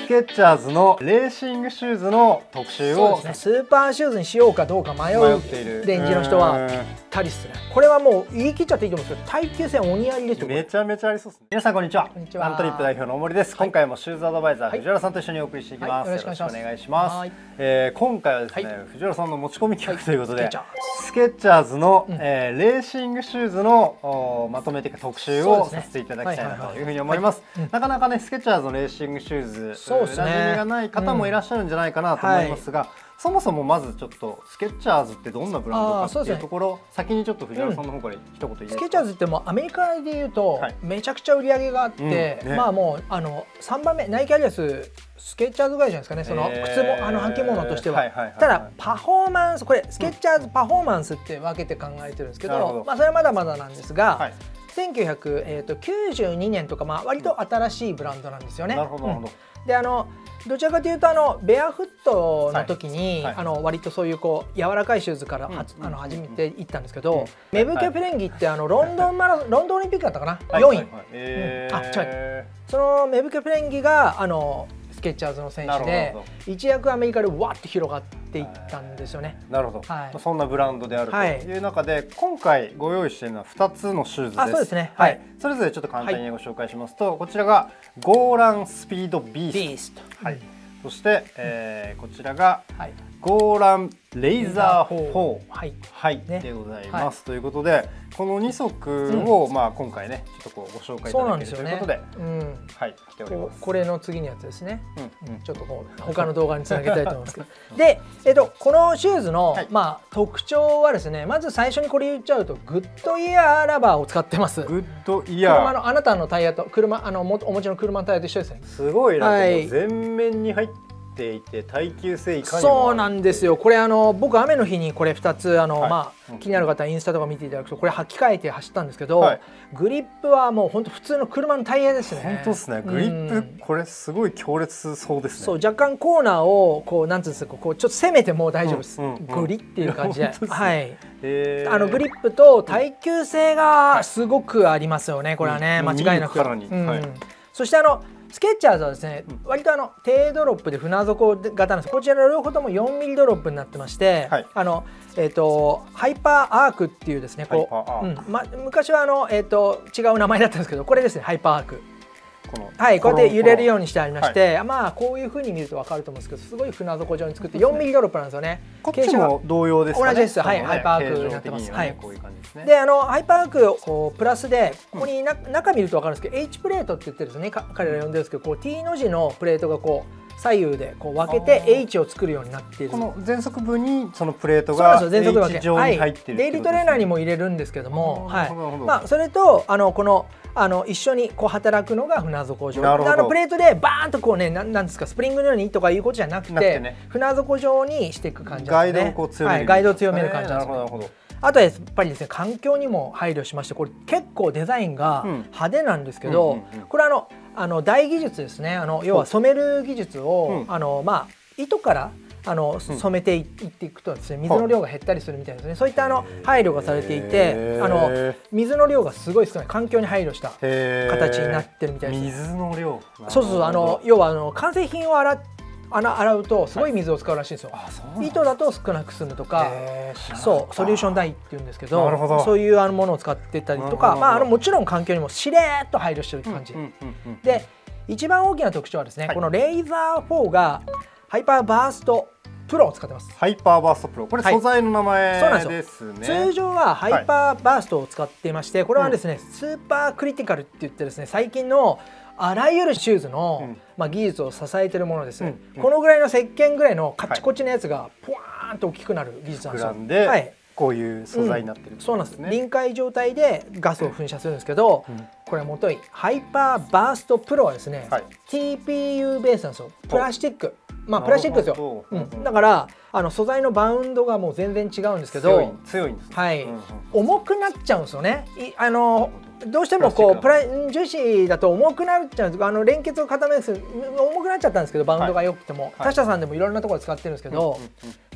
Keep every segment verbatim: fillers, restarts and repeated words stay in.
ケッチャーズのレーシングシューズの特集を、 ね、スーパーシューズにしようかどうか迷うレンジの人はぴったりっすね。これはもう言い切っちゃっていいと思うんですけど、耐久性お似合いですよ。 めちゃめちゃありそうですね。皆さんこんにちは。 こんにちは。 ラントリップ代表の大森です。今回もシューズアドバイザー、 はい、 藤原さんと一緒にお送りしていきます。 はい、よろしくお願いします。はい、 えー、今回はですね、はい、藤原さんの持ち込み企画ということで、 はい、 スケッチャーズの、 うん、 えー、レーシングシューズのまとめて特集をさせていただきたいなというふうに思います。なかなかねスケッチャーズのレーシングシューズ、 そうですね、 馴染みがない方もいらっしゃるんじゃないかなと思いますが、うん、はい、そもそもまずちょっとスケッチャーズってどんなブランドかっていうところ、ね、先にちょっと藤原さんの方から一言いいですか。 スケッチャーズってもうアメリカでいうとめちゃくちゃ売り上げがあって、うんね、まあもうあのさんばんめナイキアディダススケッチャーズぐらいじゃないですかね、その靴もあの履物としては。ただパフォーマンス、これスケッチャーズパフォーマンスって分けて考えてるんですけど、うん、まあそれはまだまだなんですが、はい、せんきゅうひゃくきゅうじゅうにねんとか、まあ割と新しいブランドなんですよね。なるほど、なるほど。であのどちらかというとあのベアフットの時に、はいはい、あの割とそういうこう柔らかいシューズからは、うん、あの始めていったんですけど、うん、メブケ・フレンギってあのロンドンマラロンドンオリンピックだったかな、はい、よんい、はいはい、えーうん、あ違うそのメブケ・フレンギがあのスケッチャーズの選手で一躍アメリカでわって広がっていったんですよね。 なるほど、はい、そんなブランドであるという中で、はい、今回ご用意しているのはふたつのシューズです。あ、そうですね、はい、はい、それぞれちょっと簡単にご紹介しますと、はい、こちらがゴーランスピードビースト、はい、そして、えー、こちらが、はい、ゴーランレイザーフォー、はい、はい、ね、でございます、はい、ということでこのにそくを、うん、まあ今回ねちょっとこうご紹介いただけるということで、うん、はい、来ております。 これの次のやつですね。うん、うん、ちょっとこう他の動画につなげたいと思いますけど、で、えっとこのシューズの、はい、まあ特徴はですね、まず最初にこれ言っちゃうとグッドイヤーラバーを使ってます。グッドイヤー。車のあなたのタイヤと車あのもお持ちの車のタイヤと一緒ですね。 すごいな、はい、全面に入っていて耐久性いかにも。 そうなんですよ。これあの僕雨の日にこれふたつあの、はい、まあ、うん、気になる方はインスタとか見ていただくとこれ履き替えて走ったんですけど、はい、グリップはもう本当普通の車のタイヤですね。 本当ですね。グリップ、うん、これすごい強烈そうですね。 そう、若干コーナーをこうなんていうんですか、こうちょっと攻めても大丈夫です。グリっていう感じで、はい。あのグリップと耐久性がすごくありますよね。これはね、間違いなく。そしてあのスケッチャーズはですね、うん、割とあの低ドロップで船底型なんです。こちらの両方ともよんミリドロップになってまして、はい、あのえっ、ー、とハイパーアークっていうですね、こう、うん、ま昔はあのえっ、ー、と違う名前だったんですけど、これですね、ハイパーアーク。このはい、こうやって揺れるようにしてありまして、はい、まあこういう風に見ると分かると思うんですけど、すごい船底状に作ってよんミリドロップなんですよね。 こっちも同様ですかね。 同じです。はい、ハイパーアークになってます。はい。こういう感じですね。で、あのハイパーアークをこうプラスでここにな、うん、中見ると分かるんですけど、H プレートって言ってるんですね。彼ら呼んでるんですけど、こう T の字のプレートがこう左右でこう分けて H を作るようになっている。 この前足部にそのプレートが H 状に入っている。 デイリートレーナーにも入れるんですけども、はい。まあそれとあのこのあの一緒にこう働くのが船底状。あのプレートでバーンとこうね、なんなんですか、スプリングのようにとかいうことじゃなくて、ね、船底状にしていく感じですね。 ガイドをこう強める、 はい、ガイドを強める感じなんですね。あとはやっぱりですね、環境にも配慮しまして、これ結構デザインが派手なんですけど、これあのあの大技術ですね。あの要は染める技術を、うん、あのまあ糸からあの染めていっていくとですね、水の量が減ったりするみたいですね。そういったあの配慮がされていて、あの水の量がすごい少ない、環境に配慮した形になってるみたいです。 水の量。 そうそう、あの要はあの完成品を洗穴洗うとすごい水を使うらしいんですよ。はい、糸だと少なく済むとか、そうソリューションダイっていうんですけど、そういうあのものを使ってたりとか、まああのもちろん環境にもしれっと配慮してるって感じで、一番大きな特徴はですね、はい、このレイザーフォーがハイパーバーストプロを使ってます。 ハイパーバーストプロ、これ素材の名前ですね。 通常はハイパーバーストを使っていまして、これはですね、うん、スーパークリティカルって言ってですね、最近のあらゆるシューズの、うん、まあ技術を支えているものです。うんうん、このぐらいの石鹸ぐらいのカチコチのやつがポワーンと大きくなる技術なんですよ。 で、はい、こういう素材になってる、ね、うん、 そうなんです。臨界状態でガスを噴射するんですけど、うん、これはもといハイパーバーストプロはですね、はい、ティーピーユー ベースなんですよ。プラスチック。まあプラスチックですよ。うん、だからあの素材のバウンドがもう全然違うんですけど、 強いんです。 はい、うんうん、重くなっちゃうんですよね。いあのどうしてもこうプラ樹脂だと重くなっちゃうんです。あの連結を固める重くなっちゃったんですけど、バウンドが良くても、はい、他社さんでもいろんなところで使ってるんですけど、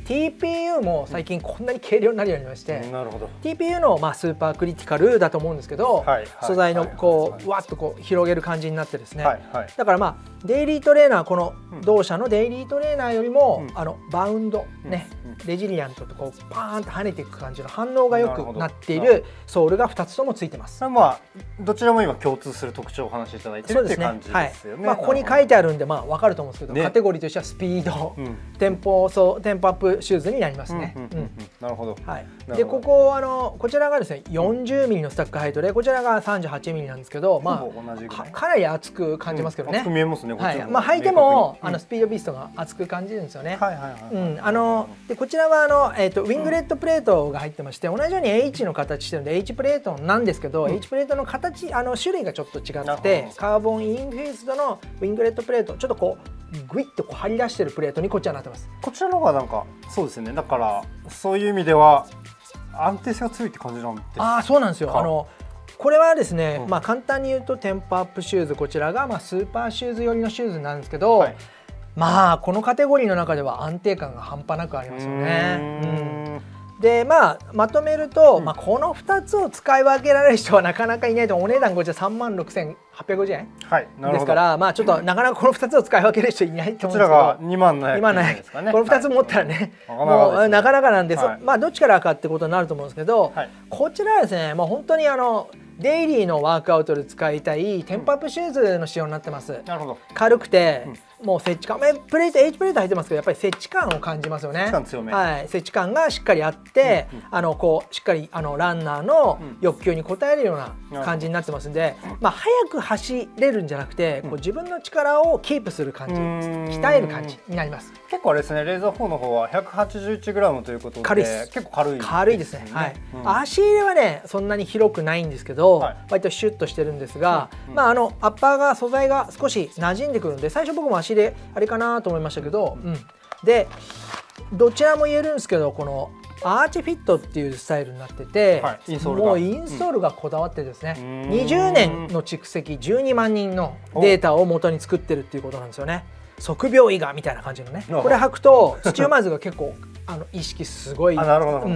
ティーピーユー も最近こんなに軽量になるようになりまして、 なるほど。 ティーピーユー のまあスーパークリティカルだと思うんですけど、素材のこうわっとこう広げる感じになってですね、だからまあデイリートレーナー、この同社のデイリートレーナーよりも、うん、あのバウンドね、うん、レジリアントとこうパーンと跳ねていく感じの反応が良くなっているソールがふたつともついてます。 まあどちらも今共通する特徴をお話しいただいてるっていう感じですよね。 まあここに書いてあるんでまあ分かると思うんですけど、ね、カテゴリーとしてはスピード、うん、テンポそうテンポアップシューズになりますね。 なるほど。 はい。でここあのこちらがですねよんじゅうミリのスタックハイトで、こちらがさんじゅうはちミリなんですけど、まあ か, かなり厚く感じますけどね。 厚く見えますね。 はい。まあ履いてもあのスピードビーストが厚く感じるんですよね。はいはいはい。うん。あのでこちらはあのえっとウィングレットプレートが入ってまして、同じように H の形してるんで H プレートなんですけど、H プレートの形あの種類がちょっと違って、カーボンインフューズドのウィングレットプレート、ちょっとこうグイッとこう張り出してるプレートにこちらになってます。 こちらの方がなんかそうですね。だからそういう意味では安定性が強いって感じなんですか。 ああ、そうなんですよ。あのこれはですね、うん、まあ簡単に言うとテンポアップシューズ、こちらがまあスーパーシューズ寄りのシューズなんですけど、はい、まあこのカテゴリーの中では安定感が半端なくありますよね。うん、でまあまとめると、うん、まあこのふたつを使い分けられる人はなかなかいないと。お値段こちらさんまんろくせんはっぴゃくごじゅうえん、はい、ですから、まあちょっとなかなかこのふたつを使い分ける人いないと思うんですけど、こちらがにまんななひゃくえんですかね。このふたつ持ったらね、はい、もうなかなかなんです、はい、まあどっちからかってことになると思うんですけど、はい、こちらはですね、もう本当にあのデイリーのワークアウトで使いたいテンポアップシューズの仕様になってます。なるほど。軽くて、うん、もう接地感、プレート H プレート入ってますけど、やっぱり接地感を感じますよね。はい、接地感がしっかりあって、うんうん、あのこうしっかりあのランナーの欲求に応えるような感じになってますんで、うん、まあ速く走れるんじゃなくて、こう自分の力をキープする感じ、鍛える感じになります。 結構あれですね、レーザーフォーの方は ひゃくはちじゅういちグラム ということで軽いです。結構軽いですね。 軽いですね。はい。うん、足入れはねそんなに広くないんですけど、はい、割とシュッとしてるんですが、うんうん、まああのアッパーが素材が少し馴染んでくるので、最初僕も足入れあれかなと思いましたけど、うん、でどちらも言えるんですけど、このアーチフィットっていうスタイルになってて、はい、もうインソールがこだわってですね、うん、にじゅうねんの蓄積じゅうにまんにんのデータを元に作ってるっていうことなんですよね。測秒医がみたいな感じのね、これ履くと土踏まずが結構あの意識すごい、うん、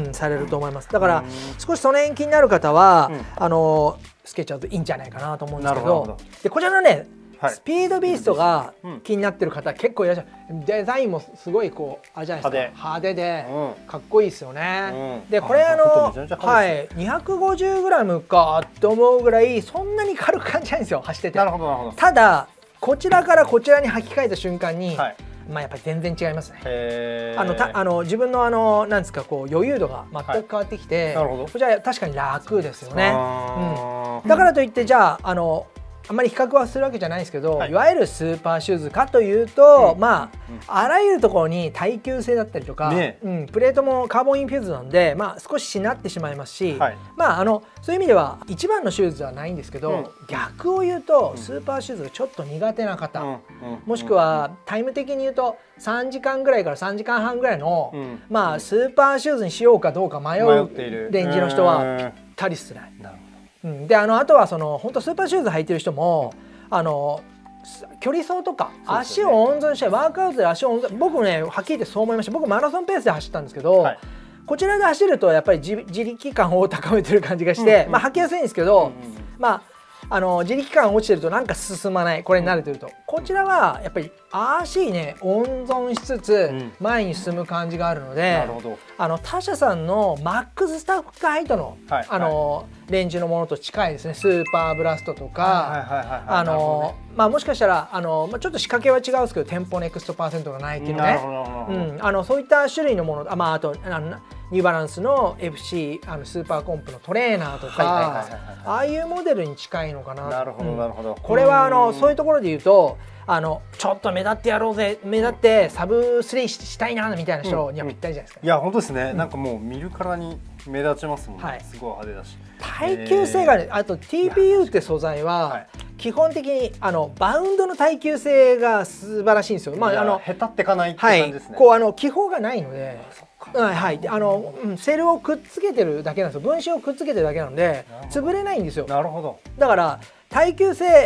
されると思います。だから少しその辺気になる方は、うん、あのスケッチャーズいいんじゃないかなと思うんですけど、でこちらのね、はい、スピードビーストが気になってる方結構いらっしゃる。デザインもすごいこうあれじゃないですか、派手でかっこいいですよね。うん、でこれあのはいにひゃくごじゅうグラムかと思うぐらいそんなに軽く感じないんですよ、走ってて。なるほどなるほど。ただこちらからこちらに履き替えた瞬間に、はい、まあやっぱり全然違いますね。あのたあの自分のあのなんですかこう余裕度が全く変わってきて、はい、こちら確かに楽ですよね。うん、だからといってじゃああのあんまり比較はするわけじゃないんですけど、はい、いわゆるスーパーシューズかというと、うん、まあ、うん、あらゆるところに耐久性だったりとか、ね、うん、プレートもカーボンインフューズなんで、まあ、少ししなってしまいますし、はい、まああのそういう意味では一番のシューズではないんですけど、うん、逆を言うとスーパーシューズがちょっと苦手な方、うん、もしくはタイム的に言うとさんじかんぐらいからさんじかんはんぐらいの、うん、まあスーパーシューズにしようかどうか迷うレンジの人はぴったりっすね。であのあとはその本当スーパーシューズ履いてる人もあの距離走とか足を温存してワークアウトで足を温存、僕もねはっきり言ってそう思いました。僕マラソンペースで走ったんですけど、はい、こちらで走るとやっぱり自力感を高めてる感じがして、うん、まあ履きやすいんですけど、うん、まああの自力感落ちてるとなんか進まない、これに慣れてると、こちらはやっぱり足ね温存しつつ前に進む感じがあるので、うん、あの他社さんのマックススタックハイトの、はい、あの、はい、レンジのものと近いですね。スーパーブラストとか、あのまあもしかしたらあのちょっと仕掛けは違うんですけど、テンポネクストパーセントがないっていうね、うん、あのそういった種類のもの、あ、まああとあのニューバランスの エフシー あのスーパーコンプのトレーナーとか、ああいうモデルに近いのかな。なるほどなるほど。これはあのそういうところで言うと、あのちょっと目立ってやろうぜ、目立ってサブスリーしたいなみたいな人にはぴったりじゃないですか。 いや本当ですね。なんかもう見るからに目立ちますもんね。すごい派手だし。 耐久性がね、あと ティーピーユー って素材は基本的にあのバウンドの耐久性が素晴らしいんですよ。まああのへたってかないって感じですね。 こうあの気泡がないので。はいはい、あのセルをくっつけてるだけなんですよ。分子をくっつけてるだけなので潰れないんですよ。なるほど。だから耐久性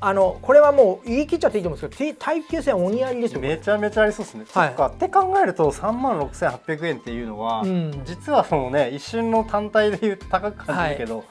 あのこれはもう言い切っちゃっていいと思うんですけど、耐久性は鬼ありですよ。 めちゃめちゃありそうですね。はい、そっかって考えるとさんまんろくせんはっぴゃくえんっていうのは、うん、実はそのね一瞬の単体で言うと高く感じるけど、はい、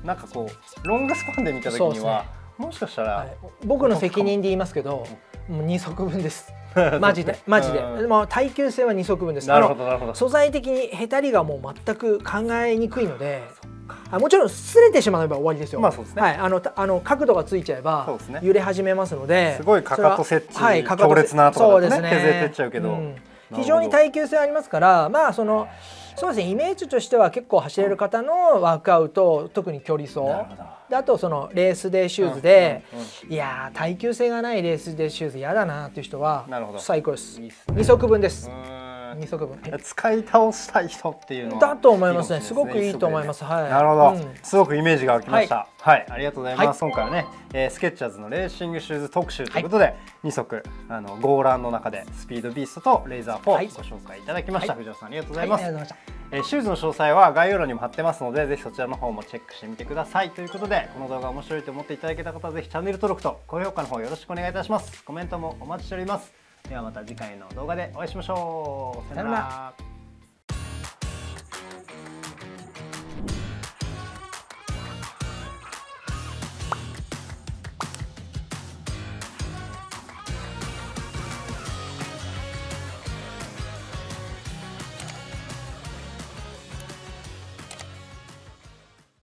なんかこうロングスパンで見た時には、ね、もしかしたら、はい、 僕の責任で言いますけど、もうにそくぶんです。マジでマジで、でも耐久性はにそくぶんです。 なるほどなるほど。 素材的にへたりがもう全く考えにくいので、あもちろん擦れてしまえば終わりですよ。 まあそうですね。 はい、あのあの角度がついちゃえば揺れ始めますので、 すごいかかと接地、はい、強烈なところでね削れてっちゃうけど、うん、 非常に耐久性ありますから、まあそのそうですね、イメージとしては結構走れる方のワークアウト、特に距離走で、あとそのレースデーシューズで、いやー耐久性がないレースデーシューズ嫌だなっていう人は最高です。にそくぶんです。にそくぶん使い倒したい人っていうのはだと思いますね。すごくいいと思います。はい。 なるほど、うん、すごくイメージが湧きました。はい、はい、ありがとうございます。はい、今回はね、えー、スケッチャーズのレーシングシューズ特集ということで、はい、にそくあのゴーランの中でスピードビーストとレイザーフォー、はい、ご紹介いただきました。はい、藤尾さんありがとうございます。はい、ありがとうございました。えー、シューズの詳細は概要欄にも貼ってますので、ぜひそちらの方もチェックしてみてください。ということで、この動画面白いと思っていただけた方はぜひチャンネル登録と高評価の方よろしくお願いいたします。コメントもお待ちしております。ではまた次回の動画でお会いしましょう。さよなら。